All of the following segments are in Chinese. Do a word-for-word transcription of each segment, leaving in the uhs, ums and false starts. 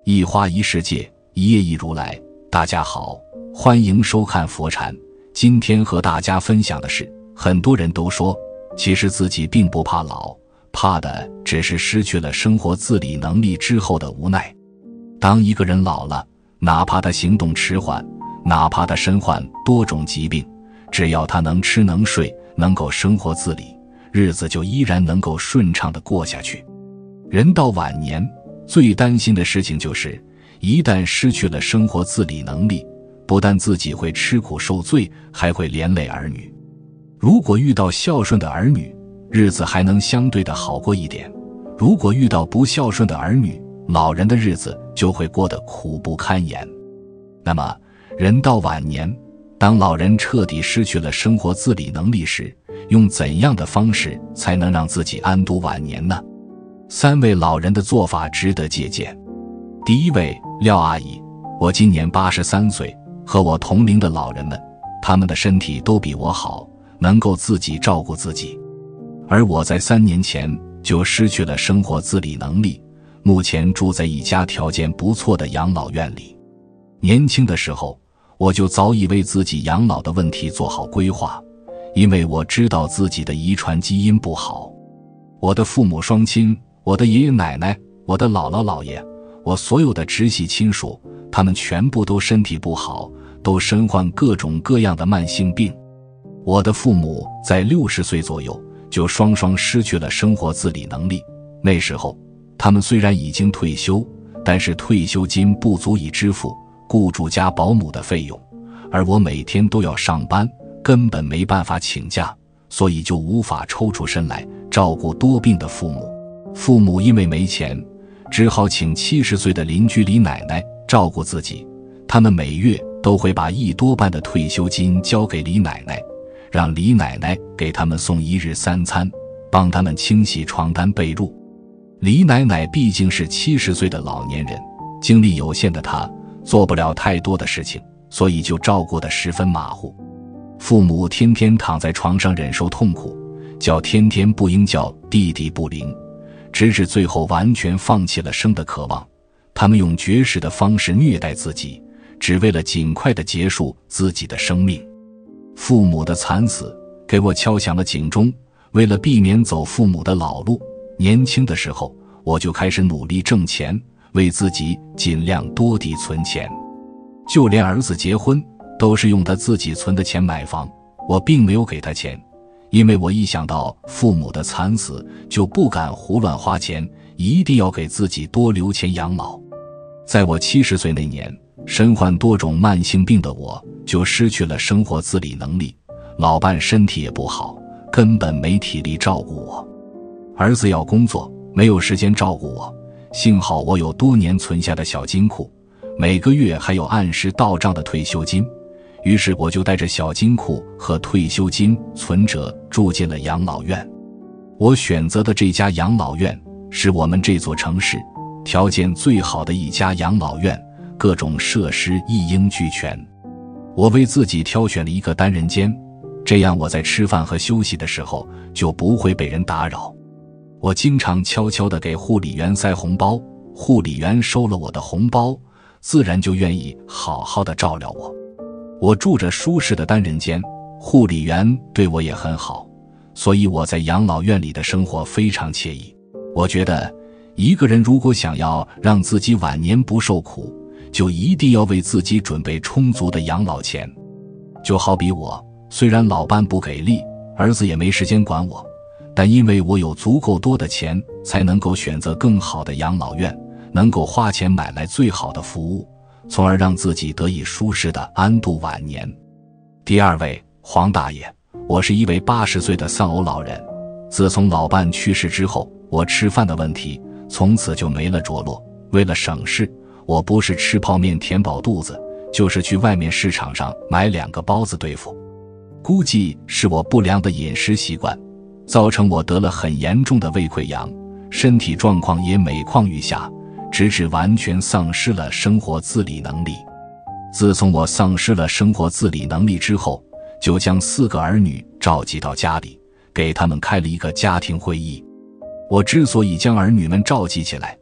一花一世界，一叶一如来。大家好，欢迎收看佛禅。今天和大家分享的是，很多人都说，其实自己并不怕老，怕的只是失去了生活自理能力之后的无奈。当一个人老了，哪怕他行动迟缓，哪怕他身患多种疾病，只要他能吃能睡，能够生活自理，日子就依然能够顺畅地过下去。人到晚年，最担心的事情就是，一旦失去了生活自理能力，不但自己会吃苦受罪，还会连累儿女。如果遇到孝顺的儿女，日子还能相对的好过一点；如果遇到不孝顺的儿女，老人的日子就会过得苦不堪言。那么，人到晚年，当老人彻底失去了生活自理能力时，用怎样的方式才能让自己安度晚年呢？三位老人的做法值得借鉴。第一位，廖阿姨。我今年八十三岁，和我同龄的老人们，他们的身体都比我好，能够自己照顾自己。而我在三年前就失去了生活自理能力，目前住在一家条件不错的养老院里。年轻的时候，我就早已为自己养老的问题做好规划，因为我知道自己的遗传基因不好。我的父母双亲，我的爷爷奶奶，我的姥姥姥爷，我所有的直系亲属，他们全部都身体不好，都身患各种各样的慢性病。我的父母在六十岁左右就双双失去了生活自理能力。那时候，他们虽然已经退休，但是退休金不足以支付雇主家保姆的费用，而我每天都要上班，根本没办法请假，所以就无法抽出身来照顾多病的父母。父母因为没钱，只好请七十岁的邻居李奶奶照顾自己。他们每月都会把一多半的退休金交给李奶奶，让李奶奶给他们送一日三餐，帮他们清洗床单被褥。李奶奶毕竟是七十岁的老年人，精力有限的她做不了太多的事情，所以就照顾得十分马虎。父母天天躺在床上忍受痛苦，叫天天不应，叫地地不灵，直至最后完全放弃了生的渴望。他们用绝食的方式虐待自己，只为了尽快地结束自己的生命。父母的惨死给我敲响了警钟，为了避免走父母的老路，年轻的时候我就开始努力挣钱，为自己尽量多地存钱。就连儿子结婚都是用他自己存的钱买房，我并没有给他钱，因为我一想到父母的惨死就不敢胡乱花钱，一定要给自己多留钱养老。在我七十岁那年，身患多种慢性病的我就失去了生活自理能力，老伴身体也不好，根本没体力照顾我。儿子要工作，没有时间照顾我，幸好我有多年存下的小金库，每个月还有按时到账的退休金，于是我就带着小金库和退休金存折住进了养老院。我选择的这家养老院是我们这座城市条件最好的一家养老院，各种设施一应俱全。我为自己挑选了一个单人间，这样我在吃饭和休息的时候就不会被人打扰。我经常悄悄地给护理员塞红包，护理员收了我的红包，自然就愿意好好地照料我。我住着舒适的单人间，护理员对我也很好，所以我在养老院里的生活非常惬意。我觉得一个人如果想要让自己晚年不受苦，就一定要为自己准备充足的养老钱。就好比我，虽然老伴不给力，儿子也没时间管我，但因为我有足够多的钱，才能够选择更好的养老院，能够花钱买来最好的服务，从而让自己得以舒适的安度晚年。第二位，黄大爷。我是一位八十岁的丧偶老人，自从老伴去世之后，我吃饭的问题从此就没了着落。为了省事，我不是吃泡面填饱肚子，就是去外面市场上买两个包子对付。估计是我不良的饮食习惯，造成我得了很严重的胃溃疡，身体状况也每况愈下，直至完全丧失了生活自理能力。自从我丧失了生活自理能力之后，就将四个儿女召集到家里，给他们开了一个家庭会议。我之所以将儿女们召集起来，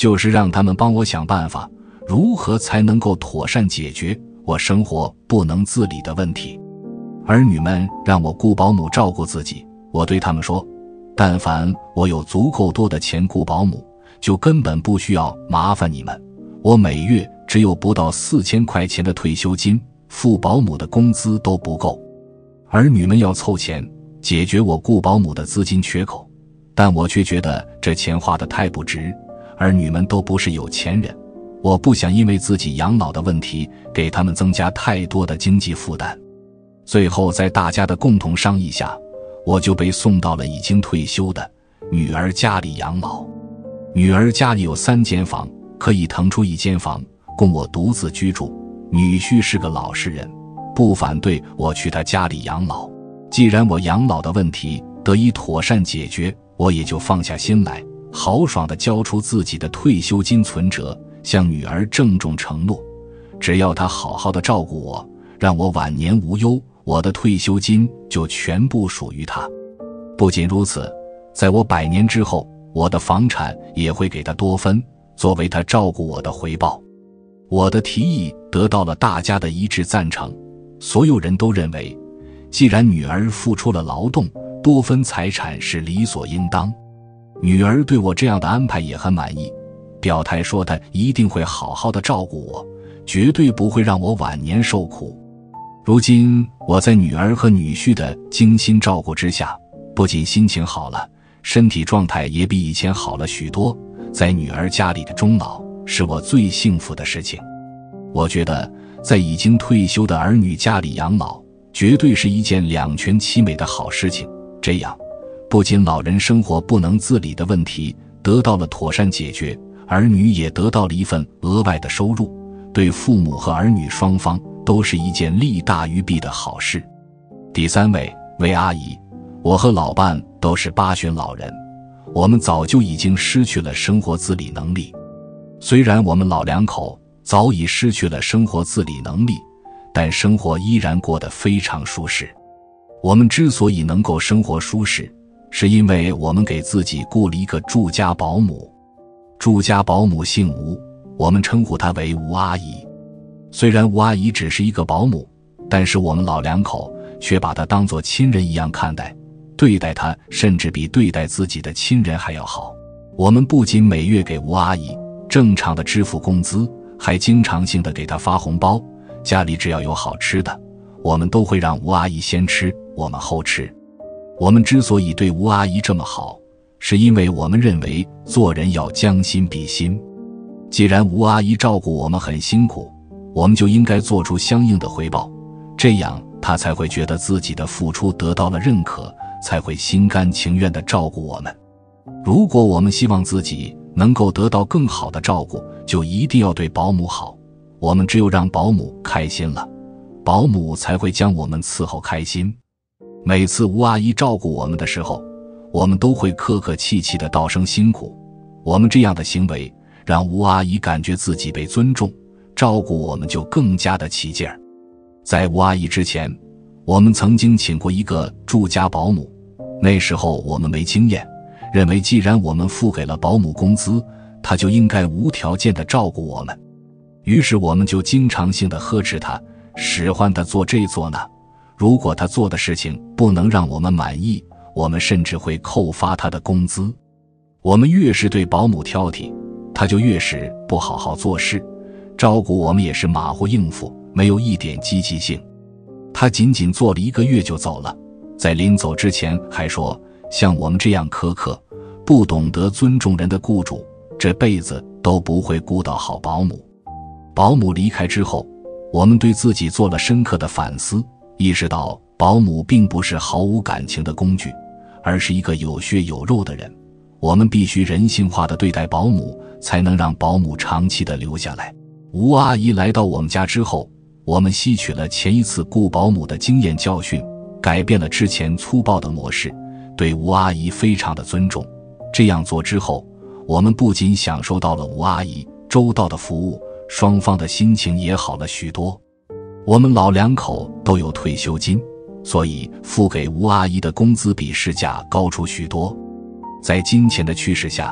就是让他们帮我想办法，如何才能够妥善解决我生活不能自理的问题。儿女们让我雇保姆照顾自己，我对他们说，但凡我有足够多的钱雇保姆，就根本不需要麻烦你们。我每月只有不到四千块钱的退休金，付保姆的工资都不够。儿女们要凑钱解决我雇保姆的资金缺口，但我却觉得这钱花得太不值。儿女们都不是有钱人，我不想因为自己养老的问题给他们增加太多的经济负担。最后在大家的共同商议下，我就被送到了已经退休的女儿家里养老。女儿家里有三间房，可以腾出一间房供我独自居住。女婿是个老实人，不反对我去他家里养老。既然我养老的问题得以妥善解决，我也就放下心来，豪爽地交出自己的退休金存折，向女儿郑重承诺，只要她好好地照顾我，让我晚年无忧，我的退休金就全部属于她。不仅如此，在我百年之后，我的房产也会给她多分，作为她照顾我的回报。我的提议得到了大家的一致赞成，所有人都认为，既然女儿付出了劳动，多分财产是理所应当。女儿对我这样的安排也很满意，表态说她一定会好好的照顾我，绝对不会让我晚年受苦。如今我在女儿和女婿的精心照顾之下，不仅心情好了，身体状态也比以前好了许多。在女儿家里的终老是我最幸福的事情。我觉得在已经退休的儿女家里养老绝对是一件两全其美的好事情。这样不仅老人生活不能自理的问题得到了妥善解决，儿女也得到了一份额外的收入，对父母和儿女双方都是一件利大于弊的好事。第三位，魏阿姨，我和老伴都是八旬老人，我们早就已经失去了生活自理能力。虽然我们老两口早已失去了生活自理能力，但生活依然过得非常舒适。我们之所以能够生活舒适，是因为我们给自己雇了一个住家保姆。住家保姆姓吴，我们称呼她为吴阿姨。虽然吴阿姨只是一个保姆，但是我们老两口却把她当作亲人一样看待，对待她甚至比对待自己的亲人还要好。我们不仅每月给吴阿姨正常的支付工资，还经常性的给她发红包。家里只要有好吃的，我们都会让吴阿姨先吃，我们后吃。我们之所以对吴阿姨这么好，是因为我们认为做人要将心比心。既然吴阿姨照顾我们很辛苦，我们就应该做出相应的回报，这样她才会觉得自己的付出得到了认可，才会心甘情愿地照顾我们。如果我们希望自己能够得到更好的照顾，就一定要对保姆好。我们只有让保姆开心了，保姆才会将我们伺候开心。每次吴阿姨照顾我们的时候，我们都会客客气气地道声辛苦。我们这样的行为让吴阿姨感觉自己被尊重，照顾我们就更加的起劲儿。在吴阿姨之前，我们曾经请过一个住家保姆，那时候我们没经验，认为既然我们付给了保姆工资，她就应该无条件地照顾我们。于是我们就经常性地呵斥她，使唤她做这做那。如果她做的事情不能让我们满意，我们甚至会扣发她的工资。我们越是对保姆挑剔，她就越是不好好做事，照顾我们也是马虎应付，没有一点积极性。她仅仅做了一个月就走了，在临走之前还说，像我们这样苛刻、不懂得尊重人的雇主，这辈子都不会雇到好保姆。保姆离开之后，我们对自己做了深刻的反思，意识到保姆并不是毫无感情的工具，而是一个有血有肉的人。我们必须人性化地对待保姆，才能让保姆长期地留下来。吴阿姨来到我们家之后，我们吸取了前一次雇保姆的经验教训，改变了之前粗暴的模式，对吴阿姨非常的尊重。这样做之后，我们不仅享受到了吴阿姨周到的服务，双方的心情也好了许多。我们老两口都有退休金，所以付给吴阿姨的工资比市价高出许多。在金钱的驱使下，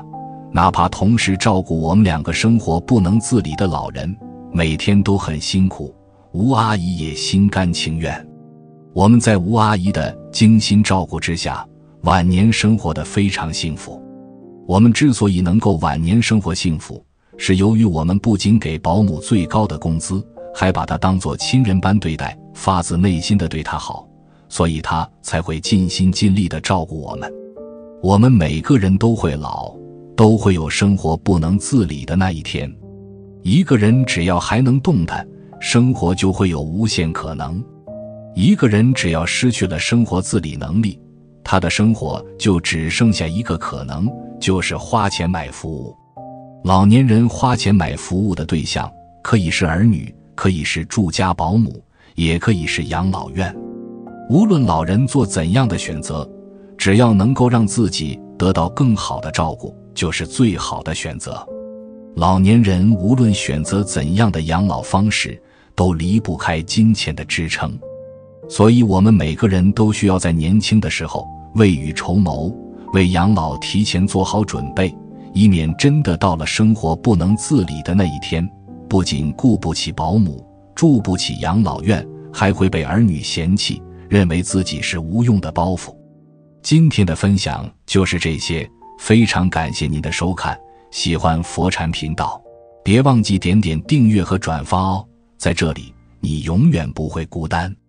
哪怕同时照顾我们两个生活不能自理的老人，每天都很辛苦，吴阿姨也心甘情愿。我们在吴阿姨的精心照顾之下，晚年生活得非常幸福。我们之所以能够晚年生活幸福，是由于我们不仅给保姆最高的工资，还把她当作亲人般对待，发自内心地对她好，所以她才会尽心尽力地照顾我们。我们每个人都会老，都会有生活不能自理的那一天。一个人只要还能动弹，生活就会有无限可能。一个人只要失去了生活自理能力，他的生活就只剩下一个可能，就是花钱买服务。老年人花钱买服务的对象，可以是儿女，可以是住家保姆，也可以是养老院。无论老人做怎样的选择，只要能够让自己得到更好的照顾，就是最好的选择。老年人无论选择怎样的养老方式，都离不开金钱的支撑。所以我们每个人都需要在年轻的时候未雨绸缪，为养老提前做好准备，以免真的到了生活不能自理的那一天，不仅顾不起保姆，住不起养老院，还会被儿女嫌弃，认为自己是无用的包袱。今天的分享就是这些，非常感谢您的收看，喜欢佛禅频道，别忘记点点订阅和转发哦，在这里你永远不会孤单。